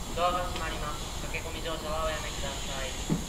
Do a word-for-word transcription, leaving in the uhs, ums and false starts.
ドアが閉まります。駆け込み乗車はおやめください。